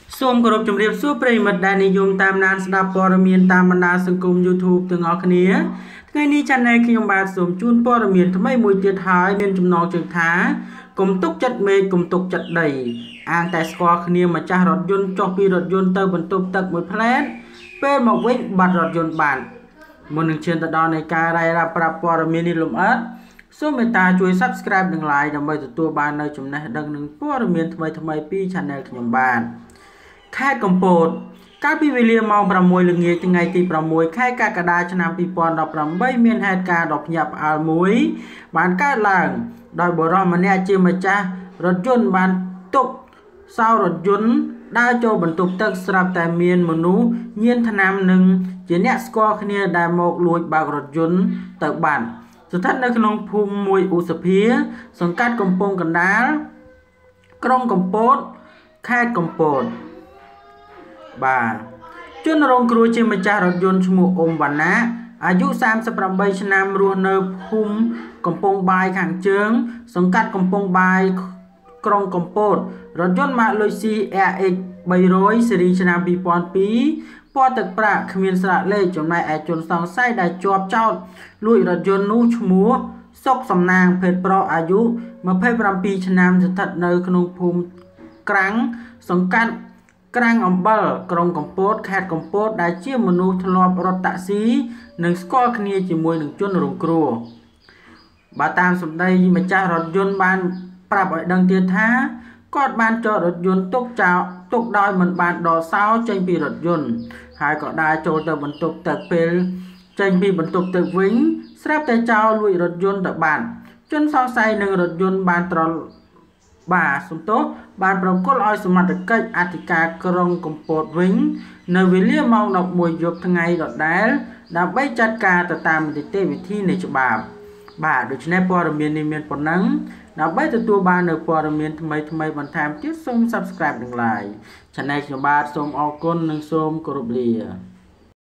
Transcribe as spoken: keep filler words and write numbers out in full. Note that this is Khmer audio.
សូមគោរពជំរាបសួរប្រិយមិត្តដែលនិយមតាមដានស្ដាប់ព័ត៌មានតាមបណ្ដាសង្គម YouTube ទាំងអស់គ្នាថ្ងៃនេះ Channel ខ្ញុំបាទសូមជូនព័ត៌មានថ្មីមួយទៀតហើយមានចំណងជើងថាកុំទុកចិត្តមេឃកុំទុកចិត្តដីអាងតែស្គាល់គ្នាម្ចាស់រថយន្តចុះពីរថយន្តទៅបន្ទប់ទឹកមួយផ្លែតពេលមកវិញបាត់រថយន្តបានមុននឹងឈានទៅដល់នៃការរាយរាប់ប្រាប់ព័ត៌មាននេះលំអិតសូមមេត្តាជួយ Subscribe និង Like ដើម្បីទទួលបាននូវចំណេះដឹងនិងព័ត៌មានថ្មីៗពី Channel ខ្ញុំបាទខេត្តកំពតកាលពីវេលាម៉ោង ប្រាំមួយ ល្ងាចថ្ងៃទី ប្រាំមួយ ខែកក្កដាឆ្នាំ ពីរពាន់ដប់ប្រាំបី មានហេតុការណ៍ដ៏ភ្ញាក់ផ្អើលមួយបានកើតឡើងដោយបុរសម្នាក់ជាម្ចាស់រថយន្តបានទុកសោរថយន្តដើរចូលបន្ទប់ទឹកស្រាប់តែមានមនុស្សញៀនថ្នាំនិងជាអ្នកស្គាល់គ្នាដែលមកលួចបើករថយន្តទៅបាត់ស្ថិតនៅក្នុងភូមិមួយឧសភាសង្កាត់កំពង់កណ្ដាលក្រុងកំពតខេត្តកំពតបាទជនរងគ្រោះជាម្ចាស់រថយន្តឈ្មោះអ៊ុំវណ្ណាអាយុសាមសិបប្រាំបីឆ្នាំរស់នៅភូមិកំពង់បាយខាងជើងសង្កាត់កំពង់បាយក្រុងកំពតរថយន្ត Maluxi អែរ អិច បីរយ ស៊េរីឆ្នាំ ពីរពាន់ពីរ ពណ៌ទឹកប្រាក់គ្មានស្លាកលេខចំណែកឯជនសង្ស័យដែលជាប់ចោទលួចរថយន្តនោះឈ្មោះសុកសំណាងភេទប្រុសអាយុម្ភៃប្រាំពីរឆ្នាំស្ថិតនៅក្នុងភូមិក្រាំងសង្កាត់ក្រាំងអំបិលក្រុងកំពតខេត្តកំពតដែលជាមនុស្សធ្លាប់រត់តាក់ស៊ីនិងស្គាល់គ្នាជាមួយនឹងជនរងគ្រោះបាទតាមសម្ដីម្ចាស់រថយន្តបានប្រាប់ឲ្យដឹងទៀតថាគាត់បានចតរថយន្តទុកចោលទុកដោយមិនបានដកសោចេញពីរថយន្តហើយក៏ដើរចូលទៅបន្ទប់ទឹកពេលចេញពីបន្ទប់ទឹកវិញស្រាប់តែចោលលួចរថយន្តទៅបានជនសង្ស័យនឹងរថយន្តបានត្រឡប់បាទសំទោសបានប្រគល់ឲ្យសមត្ថកិច្ចអធិការក្រុងកំពតវិញនៅវេលាម៉ោង ដប់មួយ យប់ថ្ងៃដដែលដើម្បីចាត់ការទៅតាមនីតិវិធីនៃច្បាប់បាទដូច្នេះព័ត៌មាននេះមានប៉ុណ្ណឹងដើម្បីទទួលបាននូវព័ត៌មានថ្មីថ្មីបន្ថែមទៀតសូម Subscribe និង Like Channel ខ្ញុំបាទសូមអរគុណនិងសូមគោរពលា